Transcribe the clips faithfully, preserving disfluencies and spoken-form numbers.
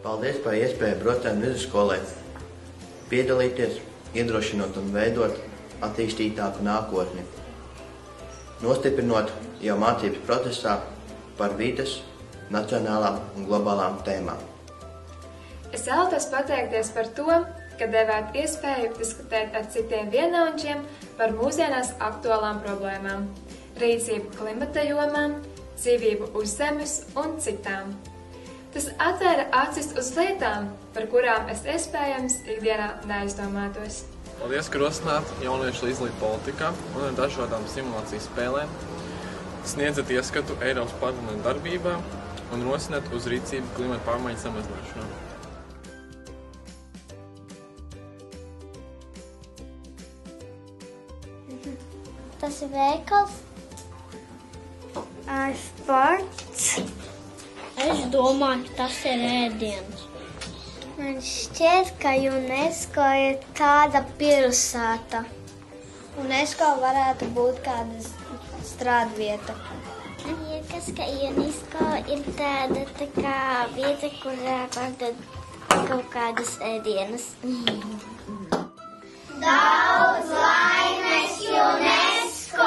Paldies par iespēju Brocēnu vidusskolai piedalīties, iedrošinot un veidot attīstītāku nākotni, nostiprinot jau mācības procesā par vides, nacionālām un globālām tēmām. Es vēlētos pateikties par to, ka devāt iespēju diskutēt ar citiem vienaudžiem par mūsdienās aktuālām problēmām, rīcību klimata jomā, dzīvību uz zemes un citām. Tas atvēra acis uz lietām, par kurām es iespējams ikdienā neaizdomātos. Paldies, ka rosināt jauniešu līdzdalību politikā un ar dažādām simulācijas spēlēm, sniedzat ieskatu Eiropas parlamenta darbībā un rosināt uz rīcību klimata pārmaiņu samazināšanā. Tas ir veikals. Sports. Es domāju, ka tas ir ēdiens. Man šķiet, ka UNESCO ir tāda pilsēta. UNESCO varētu būt kāda strādvieta. Man liekas, ka UNESCO ir tāda tā kā vieta, kurā pārdod kaut kādas ēdienas. Daudz laimes UNESCO!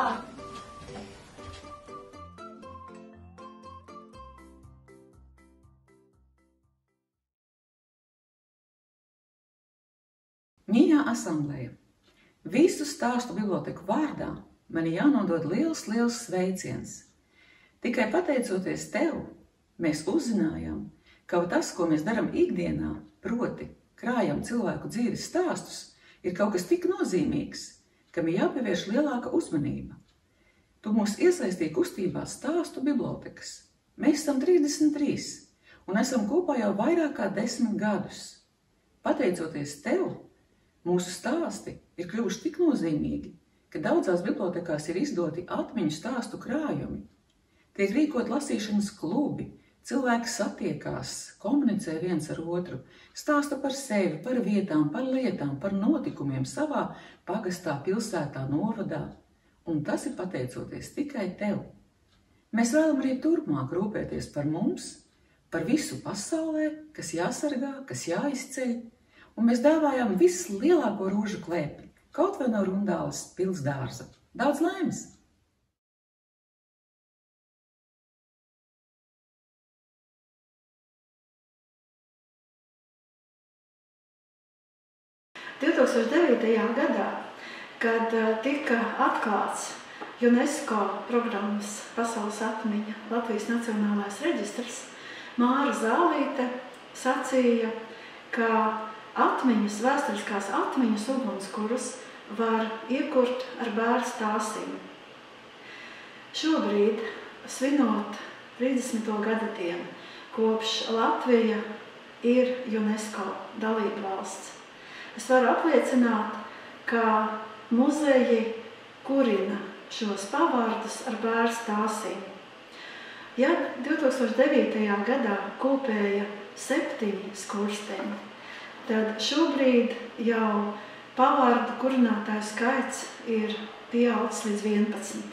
Mīļā asamblēja, visu stāstu biblioteku vārdā man ir jānodod liels, liels sveiciens. Tikai pateicoties tev, mēs uzzinājām, ka tas, ko mēs darām ikdienā, proti krājam cilvēku dzīves stāstus, ir kaut kas tik nozīmīgs, kam ir jāpievērš lielāka uzmanība. Tu mūs iesaistīji kustībā stāstu bibliotekas. Mēs esam trīsdesmit trīs un esam kopā jau vairāk kā desmit gadus. Pateicoties tev, mūsu stāsti ir kļuvuši tik nozīmīgi, ka daudzās bibliotekās ir izdoti atmiņu stāstu krājumi. Tiek rīkot lasīšanas klubi, cilvēki satiekās, komunicē viens ar otru, stāsta par sevi, par vietām, par lietām, par notikumiem savā pagastā, pilsētā, novadā. Un tas ir pateicoties tikai tev. Mēs vēlam arī turpmāk rūpēties par mums, par visu pasaulē, kas jāsargā, kas jāizceļ, un mēs dāvājām vislielāko rūžu klēpi, kaut vai no Rundāles pils dārza. Daudz laimes! divtūkstoš devītajā gadā, kad tika atklāts UNESCO programmas Pasaules atmiņa Latvijas Nacionālais reģistrs, Māra Zālīte sacīja, ka atmiņas, vēsturiskās atmiņas ugunskurus var iekurt ar bērnu stāstīm. Šobrīd, svinot trīsdesmito gada dienu, kopš Latvija ir UNESCO dalība valsts, es varu apliecināt, ka muzeji kurina šos pavārdus ar bērnu stāstīm. Ja divtūkstoš devītajā gadā kopēja septiņi skursteņi, tad šobrīd jau pavārdu kurinātāju skaits ir pieaudzis līdz vienpadsmit.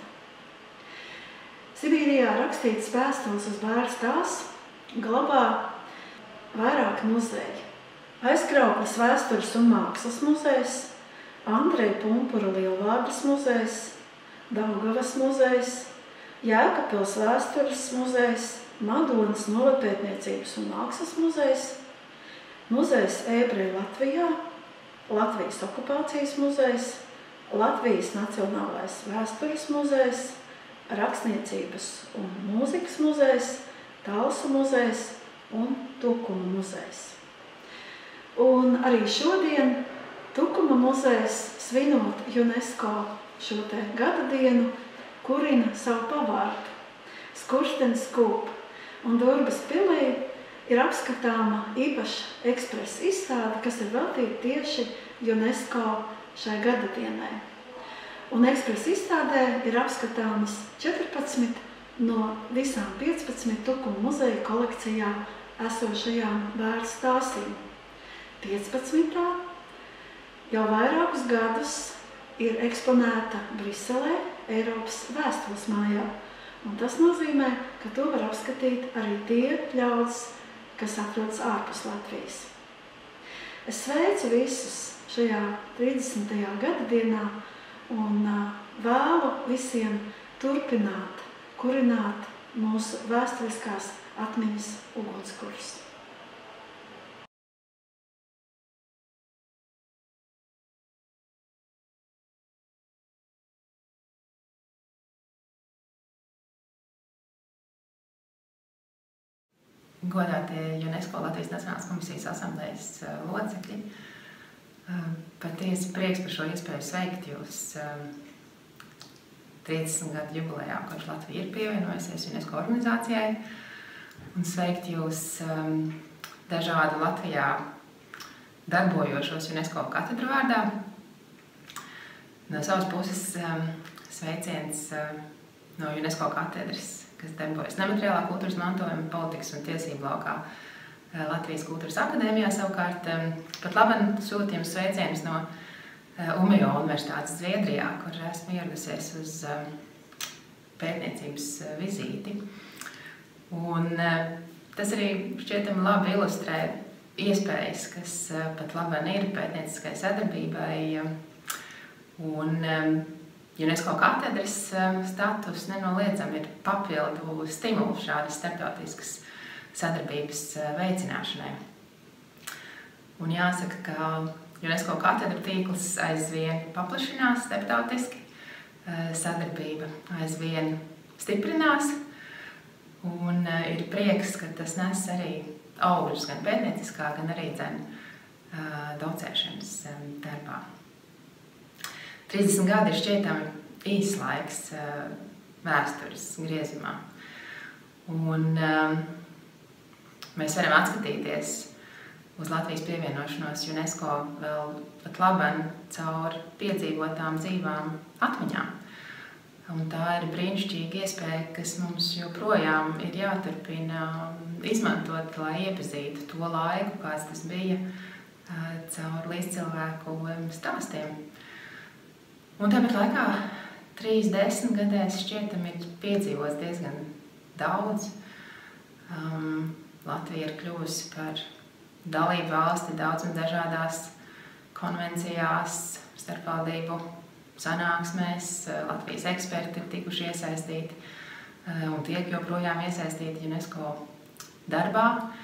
Sibīrijā rakstītas vēstules uz bērnu stāstu glabā vairāki muzeji. Aizkraukles vēstures un mākslas muzejs, Andreja Pumpura lielvārdas muzejs, Daugavas muzejs, Jēkabpils vēstures muzejs, Madonas novadpētniecības un mākslas muzejs, Muzejs Ebreju Latvijā, Latvijas okupācijas muzejs, Latvijas Nacionālais vēstures muzejs, Rakstniecības un mūzikas muzejs, Talsu muzejs un Tukuma muzejs. Un arī šodien Tukuma muzejs, svinot UNESCO šo te gada dienu, kurina savu pavārdu. Skurstenis kūp un Durbas pilī ir apskatāma īpaša ekspresa izstāde, kas ir veltīta tieši UNESCO šai gada dienai. Un ekspresa izstādē ir apskatāmas četrpadsmit no visām piecpadsmit Tukuma muzeja kolekcijā esošajām bērnu stāstīm. piecpadsmitā jau vairākus gadus ir eksponēta Briselē, Eiropas vēstules mājā. Un tas nozīmē, ka to var apskatīt arī tie ļaudis, kas atrodas ārpus Latvijas. Es sveicu visus šajā trīsdesmitajā gada dienā un vēlu visiem turpināt, kurināt mūsu vēsturiskās atmiņas ugunskurus. Godātie UNESCO Latvijas Nacionālās komisijas asamblējas locekļi, patiesi prieks par šo iespēju sveikt jūs trīsdesmit gadu jubilejā, kopš Latvija ir pievienojusies UNESCO organizācijai, un sveikt jūs dažādu Latvijā darbojošos UNESCO katedru vārdā. No savas puses sveiciens no UNESCO katedras, kas darbojas nemateriālā kultūras mantojuma, politikas un tiesību laukā Latvijas Kultūras akadēmijā. Savukārt pat laban sūtījums sveicienus no Umeå Universitātes Zviedrijā, kur esmu ieradusies uz pētniecības vizīti. Un tas arī šķietami labi ilustrē iespējas, kas pat laban ir pētnieciskai sadarbībai. Un UNESCO katedras status nenoliedzami ir papildu stimulu šādas starptautiskas sadarbības veicināšanai. Un jāsaka, ka UNESCO katedra tīkls aizvien paplašinās starptautiski, sadarbība aizvien stiprinās, un ir prieks, ka tas nes arī augļus gan pētnieciskā, gan arī dzen docēšanas darbā. trīsdesmit gadi ir šķietami īs laiks vēstures griezumā. Un mēs varam atskatīties uz Latvijas pievienošanos UNESCO vēl pat laban caur piedzīvotām dzīvām atmiņām. Un tā ir brīnišķīga iespēja, kas mums joprojām ir jāturpina izmantot, lai iepazītu to laiku, kāds tas bija caur līdzcilvēku stāstiem. Un tāpat laikā trīs desmitgadēs šķietami ir piedzīvots diezgan daudz. Um, Latvija ir kļuvusi par dalību valsti daudz un dažādās konvencijās, starpvaldību sanāksmēs. Latvijas eksperti ir tikuši iesaistīti un tiek joprojām iesaistīti UNESCO darbā.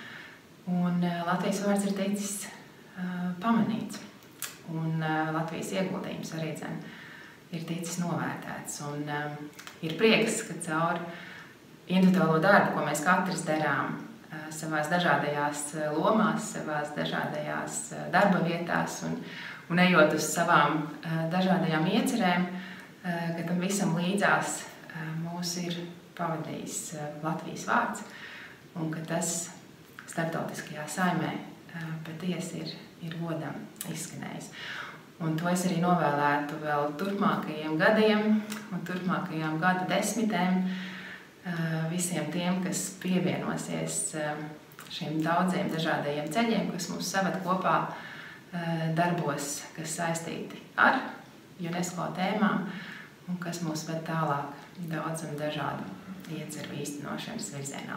Un Latvijas vārds ir ticis uh, pamanīts. Un uh, Latvijas ieguldījums arī dzen ir ticis novērtēts. Un um, ir prieks, ka caur individuālo darbu, ko mēs katrs darām uh, savās dažādajās lomās, savās dažādajās uh, darba vietās un, un ejot uz savām uh, dažādajām iecerēm, uh, ka tam visam līdzās uh, mūs ir pavadījis uh, Latvijas vārds un ka tas starptautiskajā saimē uh, patiesi ir, ir godam izskanējis. Un to es arī novēlētu vēl turpmākajiem gadiem un turpmākajām gadu desmitēm visiem tiem, kas pievienosies šiem daudziem dažādajiem ceļiem, kas mūs saved kopā darbos, kas saistīti ar UNESCO tēmām un kas mūs ved tālāk daudz un dažādu ieceru īstenošanas virzienā.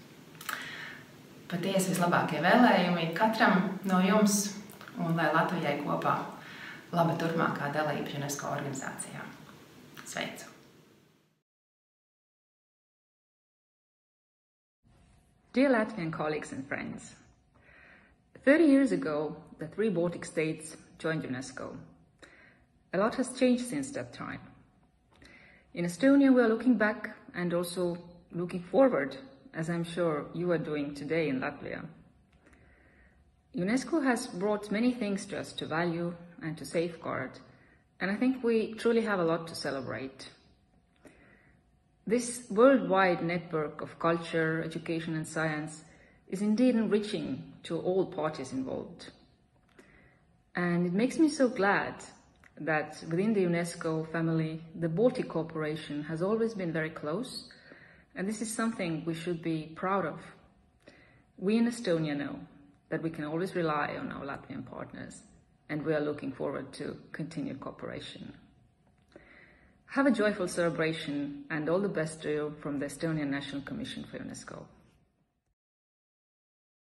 Patiesi vislabākie vēlējumi katram no jums un lai Latvijai kopā laba turpmākā dalība UNESCO organizācijā. Sveicu! Dear Latvian colleagues and friends, thirty years ago, the three Baltic states joined UNESCO. A lot has changed since that time. In Estonia, we are looking back and also looking forward, as I'm sure you are doing today in Latvia. UNESCO has brought many things to us to value and to safeguard, and I think we truly have a lot to celebrate. This worldwide network of culture, education and science is indeed enriching to all parties involved. And it makes me so glad that within the UNESCO family, the Baltic cooperation has always been very close, and this is something we should be proud of. We in Estonia know that we can always rely on our Latvian partners, and we are looking forward to continued cooperation. Have a joyful celebration and all the best to you from the Estonian National Commission for UNESCO.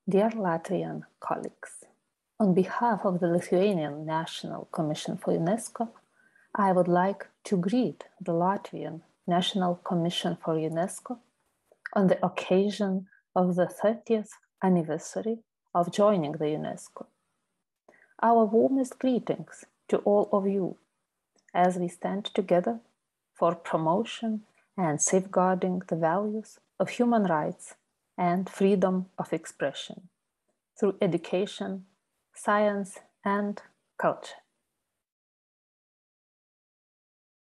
Dear Latvian colleagues, on behalf of the Lithuanian National Commission for UNESCO, I would like to greet the Latvian National Commission for UNESCO on the occasion of the thirtieth anniversary of joining the UNESCO. Our warmest greetings to all of you as we stand together for promotion and safeguarding the values of human rights and freedom of expression through education, science, and culture.